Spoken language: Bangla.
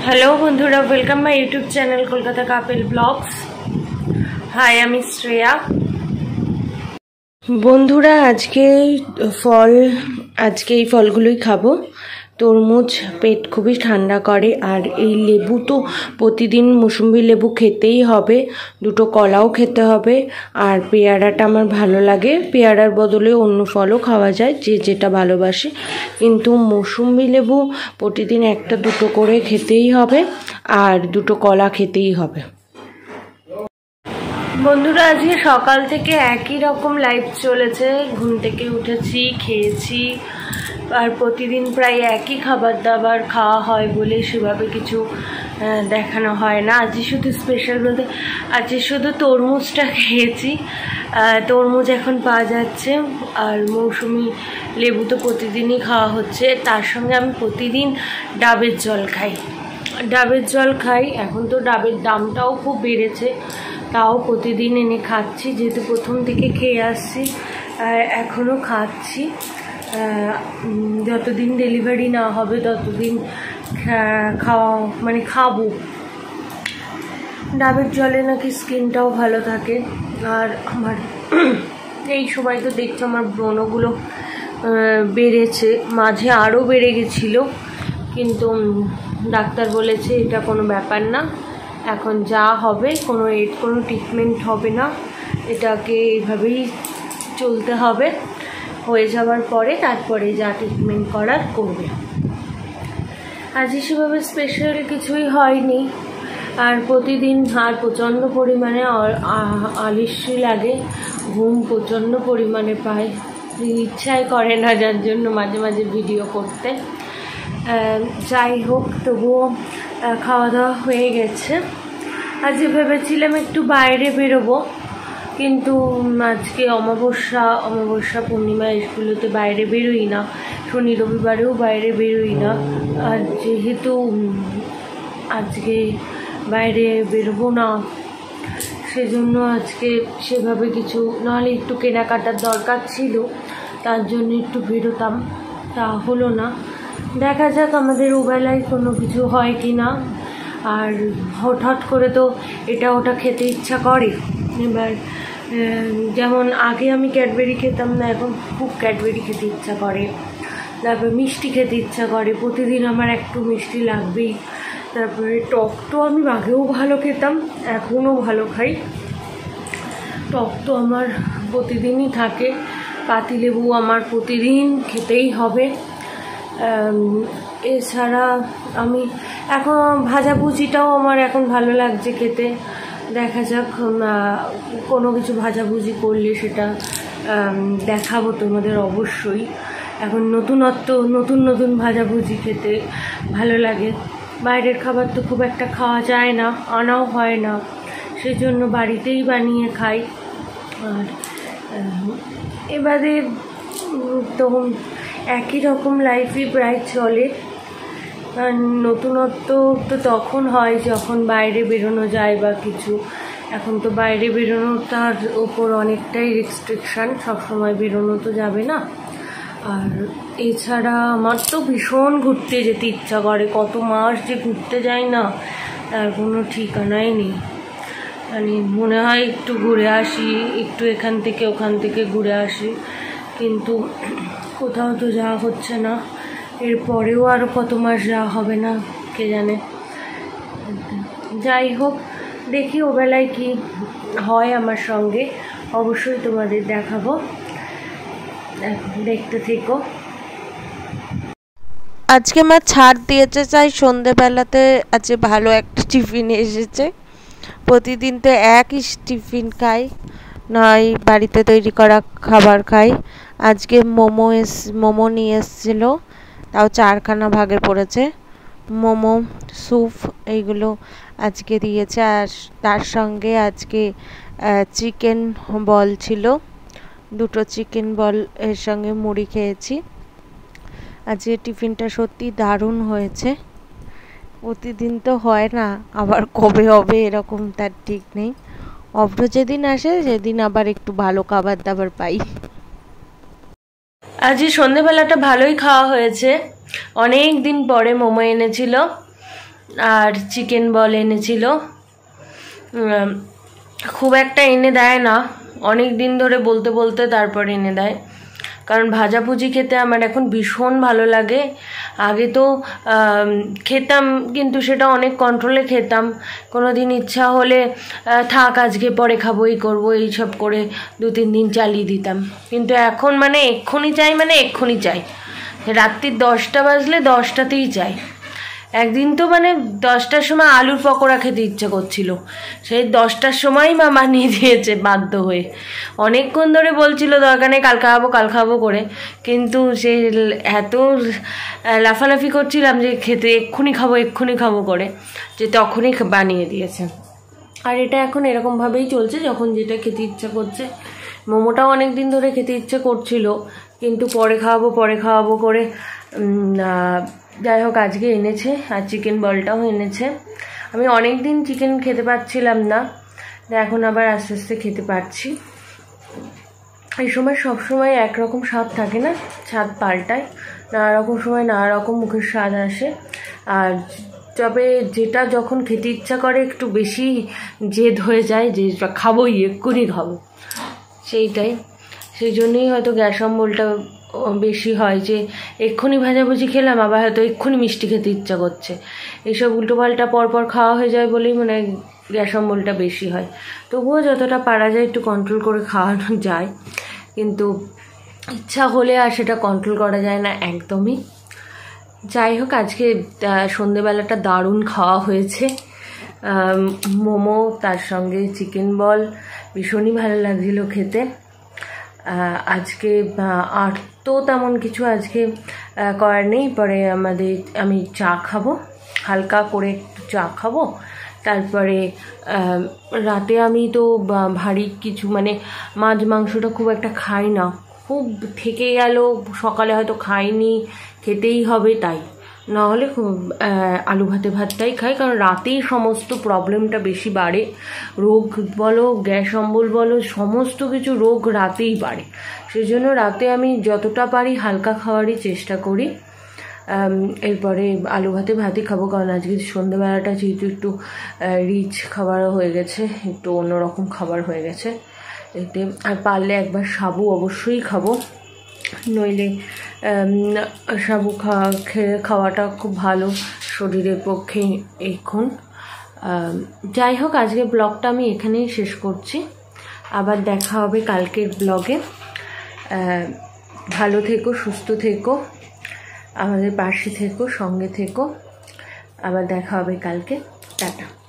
हेलो बंधुरा welcome my YouTube channel Kolkata couple blogs. हाय आमी श्रेया। बंधुरा आज के फलगुलोई खाबो। तरमुज पेट खूबी ठंडा करे और ये लेबू तो प्रतिदिन मौसुमी लेबू खेतेई होबे, दुटो कलाओ खेते होबे और पेयाराटा आमार भालो लागे। पेयारार बदले अन्य फलও खाওয়া যায় যে যেটা ভালোবাসে, কিন্তু मौसुमी लेबू प्रतिदिन একটা দুটো করে খেতেই হবে আর দুটো কলা খেতেই হবে। বন্ধুরা আজকে সকাল থেকে একই রকম লাইফ চলেছে। ঘুম থেকে উঠেছি, খেয়েছি আর প্রতিদিন প্রায় একই খাবার দাবার খাওয়া হয় বলে সেভাবে কিছু দেখানো হয় না। আজকে শুধু স্পেশাল বলতে আজকে শুধু তরমুজটা খেয়েছি। তরমুজ এখন পাওয়া যাচ্ছে আর মৌসুমি লেবু তো প্রতিদিনই খাওয়া হচ্ছে। তার সঙ্গে আমি প্রতিদিন ডাবের জল খাই। এখন তো ডাবের দামটাও খুব বেড়েছে, তাও প্রতিদিন এনে খাচ্ছি, যেহেতু প্রথম থেকে খেয়ে আসছি এখনও খাচ্ছি। যতদিন ডেলিভারি না হবে ততদিন খাবো। ডাবের জলে নাকি স্কিনটাও ভালো থাকে। আর আমার এই সময় তো দেখছো আমার ব্রণগুলো বেড়েছে, মাঝে আরও বেড়ে গেছিলো, কিন্তু ডাক্তার বলেছে এটা কোনো ব্যাপার না, এখন যা হবে কোনো ট্রিটমেন্ট হবে না, এটাকে এইভাবেই চলতে হবে, হয়ে যাওয়ার পরে তারপরে যা ট্রিটমেন্ট করার করবে। আজ সেভাবে স্পেশাল কিছুই হয়নি। আর প্রতিদিন প্রচণ্ড পরিমাণে আলস্যি লাগে, ঘুম প্রচণ্ড পরিমাণে পায়, ইচ্ছাই করে না, যার জন্য মাঝে মাঝে ভিডিও করতে। যাই হোক, তবুও খাওয়া দাওয়া হয়ে গেছে। আজকে ভেবেছিলাম একটু বাইরে বেরোবো, কিন্তু আজকে অমাবস্যা পূর্ণিমা এগুলোতে বাইরে বেরোই না, শনি রবিবারেও বাইরে বেরোই না। আর যেহেতু আজকে বাইরে বেরোবো না, সেজন্য আজকে সেভাবে কিছু, নাহলে একটু কেনাকাটার দরকার ছিল, তার জন্য একটু বেরোতাম, তা হলো না। দেখা যাক আমাদের ওবেলায় কোনো কিছু হয় কি না। আর হঠাৎ করে তো এটা ওটা খেতে ইচ্ছা করে। এবার যেমন আগে আমি ক্যাডবেরি খেতাম না, এখন খুব ক্যাডবেরি খেতে ইচ্ছা করে। তারপর মিষ্টি খেতে ইচ্ছা করে, প্রতিদিন আমার একটু মিষ্টি লাগবেই। তারপরে টক তো আমি আগেও ভালো খেতাম, এখনও ভালো খাই। টক তো আমার প্রতিদিনই থাকে, পাতিলেবু আমার প্রতিদিন খেতেই হবে। এছাড়া আমি এখন ভাজাভুজিটাও আমার এখন ভালো লাগছে খেতে। দেখা যাক কোনো কিছু ভাজাভুজি করলে সেটা দেখাবো তোমাদের অবশ্যই। এখন নতুন ভাজাভুজি খেতে ভালো লাগে। বাইরের খাবার তো খুব একটা খাওয়া যায় না, আনাও হয় না, সেজন্য বাড়িতেই বানিয়ে খাই। আর এবারে তো একই রকম লাইফই প্রায় চলে। নতুনত্ব তো তখন হয় যখন বাইরে বেরোনো যায় বা কিছু। এখন তো বাইরে বেরোনোটার ওপর অনেকটাই রেস্ট্রিকশান, সবসময় বেরোনো তো যাবে না। আর এছাড়া আমার তো ভীষণ ঘুরতে যেতে ইচ্ছা করে, কত মাস যে ঘুরতে যাই না তার কোনো ঠিকানাই নেই। মনে হয় একটু ঘুরে আসি, একটু এখান থেকে ওখান থেকে ঘুরে আসি, কিন্তু কোথাও তো যাওয়া হচ্ছে না। এরপরেও আরও কত মাস যাওয়া হবে না কে জানে। যাই হোক, দেখি ওবেলায় কি হয় আমার সঙ্গে, অবশ্যই তোমাদের দেখাবো, দেখতে থেকো। আজকে মা ছাড় দিয়েছে, চাই সন্ধেবেলাতে আজকে ভালো একটা টিফিন এসেছে। প্রতিদিন তো একই টিফিন খাই, নয় বাড়িতে তৈরি করা খাবার খাই। আজকে মোমো নিয়ে এসেছিলো, তাও 4খানা ভাগে পড়েছে। মোমো, স্যুপ এইগুলো আজকে দিয়েছে। আর তার সঙ্গে আজকে চিকেন বল ছিল, 2টো চিকেন বল এর সঙ্গে মুড়ি খেয়েছি। আজকে টিফিনটা সত্যি দারুণ হয়েছে। প্রতিদিন তো হয় না, আবার কবে হবে এরকম তার ঠিক নেই। অভ্র যেদিন আসে সেদিন আবার একটু ভালো খাবার দাবার পাই। আজকে সন্ধেবেলাটা ভালোই খাওয়া হয়েছে। অনেক দিন পরে মোমো এনেছিল, আর চিকেন বল এনেছিল। খুব একটা এনে দেয় না, অনেক দিন ধরে বলতে বলতে তারপর এনে দেয়, কারণ ভাজাভুজি খেতে আমার এখন ভীষণ ভালো লাগে। আগে তো খেতাম, কিন্তু সেটা অনেক কন্ট্রোলে খেতাম। কোনো দিন ইচ্ছা হলে থাক আজকে পরে খাবো, এই করবো, এইসব করে 2-3 দিন চালিয়ে দিতাম। কিন্তু এখন মানে এক্ষুনি চাই, মানে এক্ষুনি চাই। রাত্রির 10টা বাজলে 10টাতেই চাই। একদিন তো মানে 10টার সময় আলুর পকোড়া খেতে ইচ্ছে করছিল, সেই 10টার সময়ই মা বানিয়ে দিয়েছে বাধ্য হয়ে। অনেকক্ষণ ধরে বলছিল দরকার নেই, কাল খাবো করে, কিন্তু সে এত লাফালাফি করছিলাম যে খেতে এক্ষুনি খাবো করে, যে তখনই বানিয়ে দিয়েছে। আর এটা এখন এরকমভাবেই চলছে, যখন যেটা খেতে ইচ্ছা করছে। মোমোটাও অনেক দিন ধরে খেতে ইচ্ছে করছিল, কিন্তু পরে খাওয়াবো করে যাই হোক আজকে এনেছে। আর চিকেন বলটাও এনেছে। আমি অনেক দিন চিকেন খেতে পারছিলাম না, এখন আবার আস্তে আস্তে খেতে পারছি। এই সময় সবসময় একরকম স্বাদ থাকে না, স্বাদ পাল্টায়, নানা রকম সময় নানা রকম মুখের স্বাদ আসে। আর তবে যেটা যখন খেতে ইচ্ছা করে একটু বেশি জেদ হয়ে যায়, যে খাবোই, এক্ষুনি খাবো, সেইটাই। সেই জন্যই হয়তো গ্যাস অম্বলটা বেশি হয়, যে এক্ষুনি ভাজাভুজি খেলাম, আবার হয়তো এক্ষুনি মিষ্টি খেতে ইচ্ছা করছে, এইসব উল্টোপাল্টা পরপর খাওয়া হয়ে যায় বলেই মানে গ্যাস অম্বলটা বেশি হয়। তবুও যতটা পারা যায় একটু কন্ট্রোল করে খাওয়ানো যায়, কিন্তু ইচ্ছা হলে আর সেটা কন্ট্রোল করা যায় না একদমই। যাই হোক আজকে সন্ধেবেলাটা দারুণ খাওয়া হয়েছে, মোমো তার সঙ্গে চিকেন বল, ভীষণই ভালো লাগছিল খেতে। আজকে আর তো তেমন কিছু আজকে করার নেই, পরে আমি চা খাবো, হালকা করে একটু চা খাবো। তারপরে রাতে আমি তো ভারী কিছু মানে মাছ মাংসটা খুব একটা খাই না, খুব থেকে গেল, সকালে হয়তো খাইনি, খেতেই হবে তাই, নাহলে আলু ভাতটাই খাই, কারণ রাতেই সমস্ত প্রবলেমটা বেশি বাড়ে। রোগ বলো, গ্যাস অম্বল বলো, সমস্ত কিছু রোগ রাতেই বাড়ে। সেই জন্য রাতে আমি যতটা পারি হালকা খাওয়ারই চেষ্টা করি। এরপরে আলু ভাতই খাবো, কারণ আজকে সন্ধ্যেবেলাটা যেহেতু একটু রিচ খাবারও হয়ে গেছে, একটু অন্যরকম খাবার হয়ে গেছে এতে। আর পারলে একবার সাবু অবশ্যই খাবো, নইলে সাবু খাওয়াটা খুব ভালো শরীরের পক্ষে এখন। যাই হোক আজকে ব্লগটা আমি এখানেই শেষ করছি, আবার দেখা হবে কালকের ব্লগে। ভালো থেকো, সুস্থ থেকো, আমাদের পাশে থেকো, সঙ্গে থেকো, আবার দেখা হবে কালকে। টাটা।